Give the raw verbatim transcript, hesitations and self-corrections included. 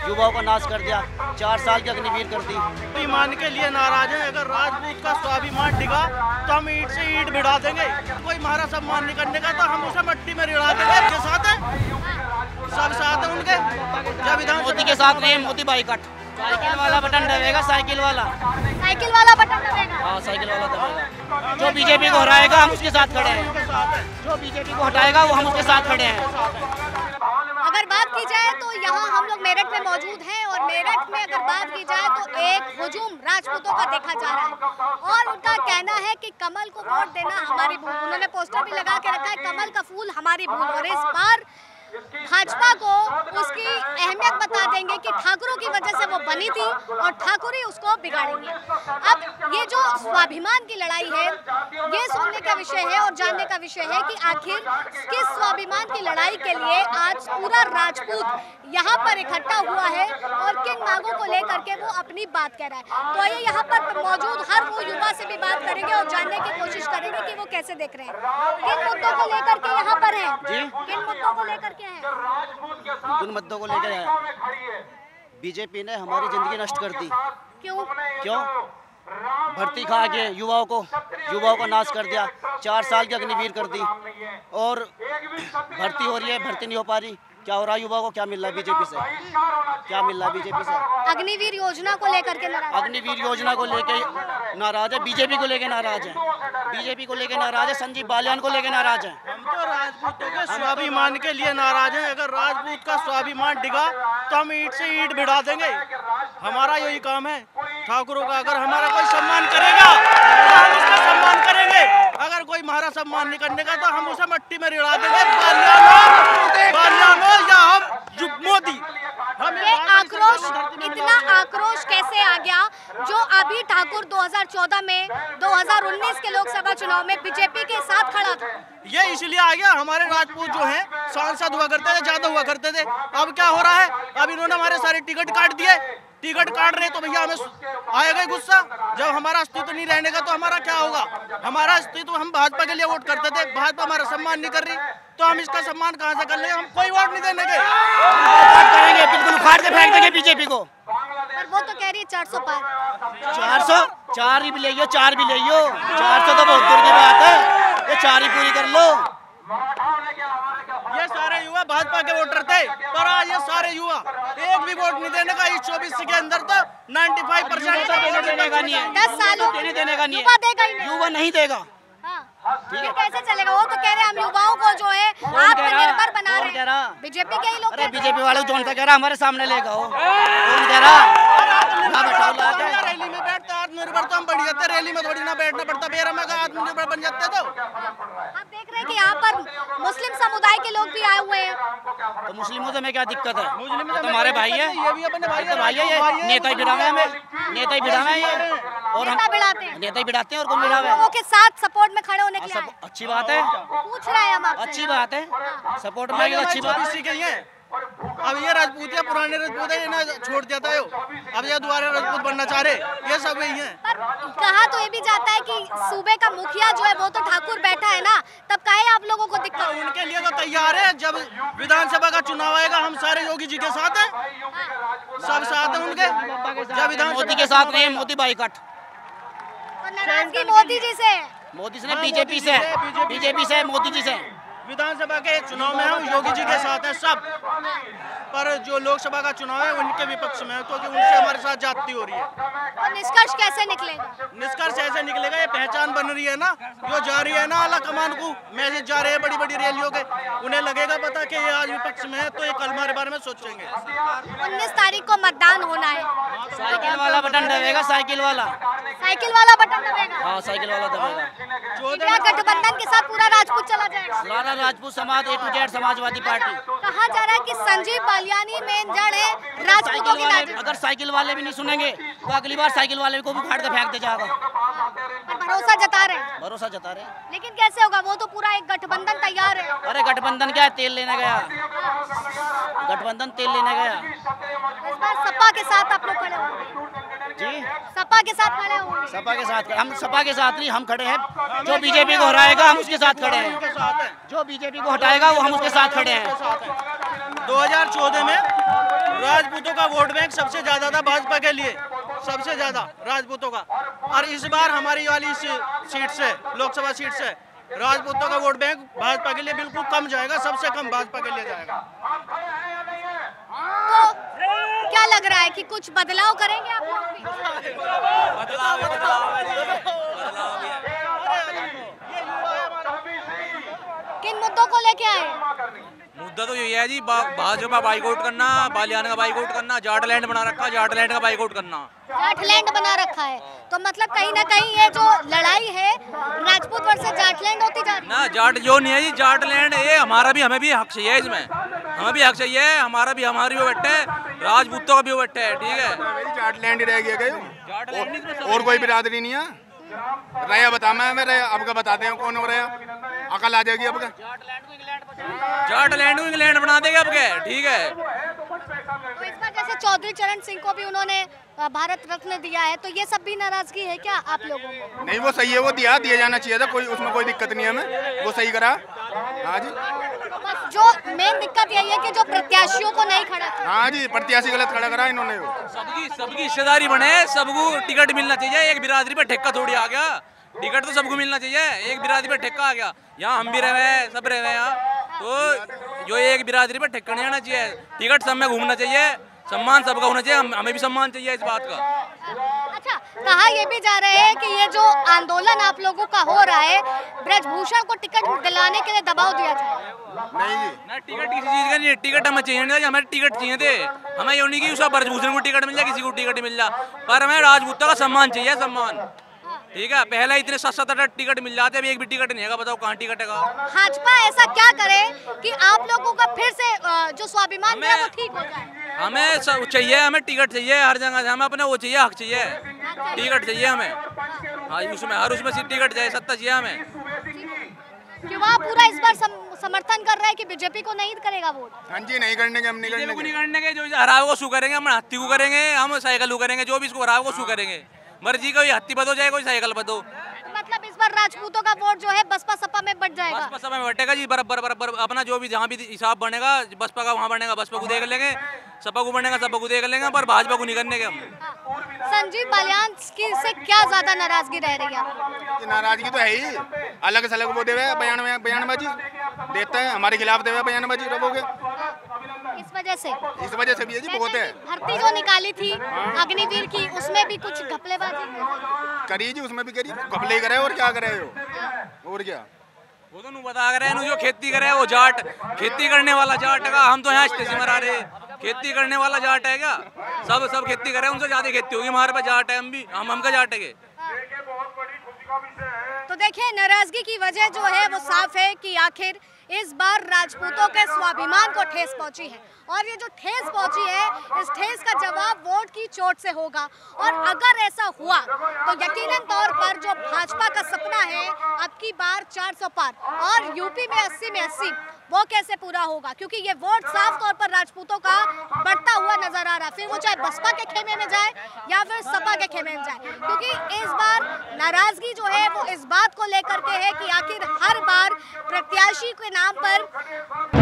युवाओं का नाश कर दिया, चार साल की अग्निवीर कर दी। स्वाभिमान के लिए नाराज है। अगर राजपूत का स्वाभिमान डिगा तो हम ईंट से ईंट भिड़ा देंगे। कोई हमारा सम्मान नहीं करने का तो हम उसे मिट्टी में रिड़ा देंगे। के साथ है, सब साथ है उनके। जब विधान मोदी के साथ नहीं, मोदी बाइकट। साइकिल वाला बटन दबाएगा, साइकिल वाला साइकिल वाला बटन दबाएगा। हाँ, साइकिल वाला दबाएगा। जो बीजेपी को हराएगा हम उसके साथ खड़े हैं, जो बीजेपी को हटाएगा वो हम उसके साथ खड़े हैं। अगर बात की जाए तो यहाँ हम लोग मेरठ में मौजूद हैं और मेरठ में अगर बात की जाए तो एक हुजूम राजपूतों का देखा जा रहा है और उनका कहना है कि कमल को वोट देना हमारी भूल। उन्होंने पोस्टर भी लगा के रखा है, कमल का फूल हमारी भूल। और इस बार भाजपा को उसकी अहमियत बता देंगे कि ठाकुरों की वजह से वो बनी थी और ठाकुर ही उसको बिगाड़ेंगे। अब ये जो स्वाभिमान की लड़ाई है, ये सुनने का विषय है और जानने का विषय है कि आखिर किस स्वाभिमान की लड़ाई के लिए आज पूरा राजपूत यहाँ पर इकट्ठा हुआ है और किन मांगों को लेकर के वो अपनी बात कह रहा है। तो आइए यहाँ पर मौजूद हर वो युवा से भी बात करेंगे और जानने की कोशिश करेंगे कि वो कैसे देख रहे हैं, किन मुद्दों को लेकर के यहाँ पर है, किन मुद्दों को लेकर के है। उन मुद्दों को लेकर है। बीजेपी ने हमारी जिंदगी नष्ट कर दी। क्यों क्यों? भर्ती खा के युवाओं को युवाओं का नाश कर दिया, चार साल की अग्निवीर कर दी और भर्ती हो रही है, भर्ती नहीं हो पा रही। क्या हो रहा है? युवाओं को क्या मिल रहा है बीजेपी से? क्या मिल रहा है बीजेपी से? अग्निवीर योजना को लेकर के नाराज। अग्निवीर योजना को लेके नाराज है, बीजेपी को लेके नाराज है, बीजेपी को लेके नाराज है, संजीव बालियान को लेके नाराज है। हम तो राजपूतों के स्वाभिमान के लिए नाराज हैं। अगर राजपूत का स्वाभिमान डिगा तो हम ईंट से ईंट भिड़ा देंगे। हमारा यही काम है ठाकुरों का। अगर हमारा कोई सम्मान करेगा तो हम उसका सम्मान करेंगे। अगर कोई हमारा सम्मान नहीं करने का तो हम उसे मिट्टी में रिड़ा देंगे। या हम मोदी। ये आक्रोश, इतना आक्रोश कैसे आ गया जो अभी ठाकुर दो हज़ार चौदह में, दो हज़ार उन्नीस के लोकसभा चुनाव में बीजेपी के साथ खड़ा था? ये इसलिए आ गया, हमारे राजपूत जो हैं सांसद हुआ करते थे, ज्यादा हुआ करते थे। अब क्या हो रहा है? अब इन्होंने हमारे सारे टिकट काट दिए। टिकट काट रहे तो भैया हमें आएगा गुस्सा। जब हमारा अस्तित्व नहीं रहने का तो हमारा क्या होगा? हमारा अस्तित्व, हम भाजपा के लिए वोट करते थे, भाजपा हमारा सम्मान नहीं कर रही तो हम इसका सम्मान कहां से कर लेंगे? हम कोई वोट नहीं देने करेंगे, बिल्कुल उखाड़ के फेंक देंगे बीजेपी को। पर वो तो कह रही है चार सौ पार। चार सौ चार ही भी ले, चार भी ले, चार सौ तो बहुत दूर की बात है, ये चार ही पूरी कर लो। ये सारे युवा भाजपा के वोटर थे, पर आज ये सारे युवा एक भी वोट नहीं देने का। इस चौबीस के अंदर तो पचानवे परसेंट देने का नहीं है, दस सालों देने देने का नहीं युवा है, देगा ही नहीं। युवा नहीं देगा। हाँ, फिर कैसे चलेगा? वो तो कह रहे हैं हम युवाओं को जो है आत्मनिर्भर बना रहे हैं। बीजेपी के ही लोग। अरे बीजेपी वाले जो कह रहा हमारे सामने लेगा वो कौन कह रहा? रैली में बैठते आत्मनिर्भर तो हम बढ़ जाते, रैली में थोड़ी ना बैठना पड़ता। बेरा में आत्मनिर्भर बन जाते तो। आप देख रहे हैं कि यहाँ पर मुस्लिम समुदाय के लोग भी आए हुए हैं। तो मुस्लिमों से में क्या दिक्कत है? मुस्लिम तो हमारे भाई है, ये भी अपने भाई तो भाई है, ये नेता ही भिड़ावे हमें, नेता ही भिड़ावे ये, और नेता भिड़ाते हैं, नेता ही भिड़ाते हैं और कौन भिड़ावे? लोगों के साथ सपोर्ट में खड़े होने के लिए आए। अच्छी बात है, पूछ रहे हैं हम आपसे। अच्छी बात है, सपोर्ट में अच्छी बात है। अब ये राजपूत या पुराने राजपूत है, इन्हें छोड़ देता है। अब ये दोबारा राजपूत बनना चाह रहे, ये सब यही है। पर कहा तो ये भी जाता है कि सूबे का मुखिया जो है वो तो ठाकुर बैठा है ना, तब काहे आप लोगों को दिक्कत? उनके लिए तो तैयार है। जब विधानसभा का चुनाव आएगा हम सारे योगी जी के साथ हैं, सब साथ हैं उनके। जब विधान मोदी के साथ नहीं, मोदी बाइकट। नाराजगी मोदी जी से, मोदी से, बीजेपी से, बीजेपी से, मोदी जी से। विधानसभा के चुनाव में हम योगी जी के साथ हैं सब, पर जो लोकसभा का चुनाव है उनके विपक्ष में है, क्योंकि उनसे हमारे साथ जाती हो रही है। तो निष्कर्ष कैसे निकलेगा? निष्कर्ष ऐसे निकलेगा, ये पहचान बन रही है ना, जो जा रही है ना आला कमान को मैसेज जा रहे हैं बड़ी बड़ी रैलियों के, उन्हें लगेगा पता कि ये आज विपक्ष में है तो ये कल हमारे बारे में सोचेंगे। उन्नीस तारीख को मतदान होना है। साइकिल वाला बटन दबाएगा, साइकिल वाला साइकिल वाला बटन दबाएगा। हाँ, साइकिल वाला दबाएगा। इंडिया गठबंधन के साथ पूरा राजपूत चला जाएगा। सारा राजपूत समाज, A to Z Samajwadi Party. कहा जा रहा है कि संजीव बालियानी मेन जड़ है राजपूतों की नाराजगी। अगर साइकिल वाले भी नहीं सुनेंगे तो अगली बार साइकिल वाले को भी उखाड़ के फेंक दे जाएगा। भरोसा जता रहे हैं, भरोसा जता रहे हैं। लेकिन कैसे होगा? वो तो पूरा एक गठबंधन तैयार है। अरे गठबंधन क्या है, तेल लेने गया, गठबंधन तेल लेने गया। इस बार सपा के साथ आप लोग खड़े होंगे जी, सपा के साथ खड़े होंगे। सपा के साथ, हम सपा के साथ नहीं, हम खड़े हैं। जो बीजेपी को हराएगा हम उसके साथ खड़े हैं, जो बीजेपी को हटाएगा वो हम उसके साथ खड़े हैं। दो हज़ार चौदह में राजपूतों का वोट बैंक सबसे ज्यादा था भाजपा के लिए, सबसे ज्यादा राजपूतों का। और इस बार हमारी वाली सीट से, लोकसभा सीट से, राजपूतों का वोट बैंक भाजपा के लिए बिल्कुल कम जाएगा, सबसे कम भाजपा के लिए जाएगा। तो क्या लग रहा है कि कुछ बदलाव करेंगे आप लोग भी? बदलाव किन मुद्दों को लेके आए? मुद्दा तो यही है जी, भाजपा बाइकआउट करना, बालियान का बाइकआउट करना, जाटलैंड बना रखा, जाटलैंड का बाइकआउट करना। जाटलैंड बना रखा है तो मतलब कहीं ना कहीं ये जो लड़ाई है राजपूत वर्सेस जाटलैंड होती जा रही है ना। जाट जो नहीं है जी, जाटलैंड ये हमारा भी, हमें भी हक चाहिए इसमें, हमें भी हक चाहिए, हमारा भी, हमारी भी बट्टे, राजपूतों का भी बट्टे है, ठीक है। जाटलैंड ही रह गया क्या? जाटलैंड और कोई बिरादरी नहीं है? रहा बता, मैं मैं रहा आपका बताते हैं कौन हो रहा है, अकल आ जाएगी आपका। जाटलैंड को इंग्लैंड बना देगा आपके, ठीक है। तो इस बार जैसे चौधरी चरण सिंह को भी उन्होंने भारत रत्न दिया है, तो ये सब भी नाराजगी है क्या आप लोगों को? नहीं, वो सही है, वो दिया दिया जाना चाहिए था, कोई उसमें कोई दिक्कत नहीं है हमें, वो सही करा। हाँ जी, बस जो मेन दिक्कत यही है कि जो प्रत्याशियों को नहीं खड़ा किया। हाँ जी, प्रत्याशी गलत खड़ा करा इन्होंने। सबकी सबकी हिस्सेदारी बने, सबको टिकट मिलना चाहिए, एक बिरादरी पे ठेका थोड़ी आ गया, टिकट तो सबको मिलना चाहिए, एक बिरादरी पे ठेका आ गया। यहाँ हम भी रहे हैं, सब रहे हैं यहाँ, तो जो एक बिरादरी पे ठेका नहीं आना चाहिए, टिकट सब में घूमना चाहिए, सम्मान सबका होना चाहिए, हम, हमें भी सम्मान चाहिए इस बात का। अच्छा, कहा ये भी जा रहे हैं कि ये जो आंदोलन आप लोगों का हो रहा है, ब्रजभूषण को टिकट दिलाने के लिए दबाव दिया जाए। नहीं जी, ना टिकट किसी चीज का नहीं, टिकट हमें चाहिए नहीं, हमें टिकट चाहिए थे, हमें ये नहीं कि उस ब्रजभूषण को टिकट मिल जाए, किसी को टिकट मिल जाए, पर हमें राजपूतों का सम्मान चाहिए, सम्मान, ठीक है। पहले इतने सात सात आठ टिकट मिल जाते, अभी एक भी टिकट नहीं है, बताओ कहाँ टिकट है? भाजपा ऐसा क्या करे कि आप लोगों का फिर से जो स्वाभिमान है वो ठीक हो जाए? हमें सब चाहिए, हमें टिकट चाहिए हर जगह से, हमें अपने वो चाहिए, हक चाहिए, टिकट चाहिए हमें, हाँ उसमें हर उसमें सीट टिकट चाहिए, सत्ता चाहिए हमें। कि वहाँ पूरा इस बार सम, समर्थन कर रहा है कि बीजेपी को नहीं करेगा वोट? हाँ जी, नहीं करने के, हम नहीं करने के, नहीं करने के, जो हरावे को शू करेंगे, हम हत्ती को करेंगे, हम साइकिल को करेंगे, जो भी इसको हरावे को शू करेंगे, मर्जी कोई हत्ती बदो जाए, कोई साइकिल बदो। मतलब इस बार राजपूतों का वोट जो है बसपा सपा में बढ़ जाएगा? बसपा सपा में बटेगा जी, बराबर बराबर, अपना जो भी जहाँ भी हिसाब बनेगा, बसपा का वहाँ बनेगा, बसपा को देख लेंगे, सपा को बनेगा, सपा को देख लेंगे, पर भाजपा को नहीं करने के हम। संजीव बालियान की से क्या ज्यादा नाराजगी रह रही है? नाराजगी तो है ही, अलग सलग वो देवे बयान बयानबाजी देता है, हमारे खिलाफ देवे बयानबाजी रहोगे, इस वजह से इस वजह से भी है जी, बहुत है। भर्ती जो निकाली थी अग्निवीर की, उसमें भी कुछ घपलेबाजी करी जी, उसमें भी करी, घपले करे और क्या करे हो, और क्या वो तो बता रहे हैं, जो खेती करे वो जाट, खेती करने वाला जाट है, हम तो यहाँ स्टेशन मरा रहे, खेती करने वाला जाट है क्या? सब सब खेती करे, उनसे ज्यादा खेती होगी, हमारे पास जाट है, हम भी, हम हम का जाट है। तो देखिए, नाराजगी की वजह जो है वो साफ है कि आखिर इस बार राजपूतों के स्वाभिमान को ठेस पहुंची है, और ये जो ठेस पहुंची है, इस ठेस का जवाब वोट की चोट से होगा। और अगर ऐसा हुआ तो यकीनन तौर पर जो भाजपा का सपना है अब की बार चार सौ पार और यूपी में अस्सी में अस्सी, वो कैसे पूरा होगा, क्योंकि ये वोट साफ तौर पर राजपूतों का बढ़ता हुआ नजर आ रहा है, फिर वो चाहे बसपा के खेमे में जाए या फिर सपा के खेमे में जाए, क्योंकि इस बार नाराजगी जो है वो इस बात को लेकर के है कि आखिर हर बार प्रत्याशी के नाम पर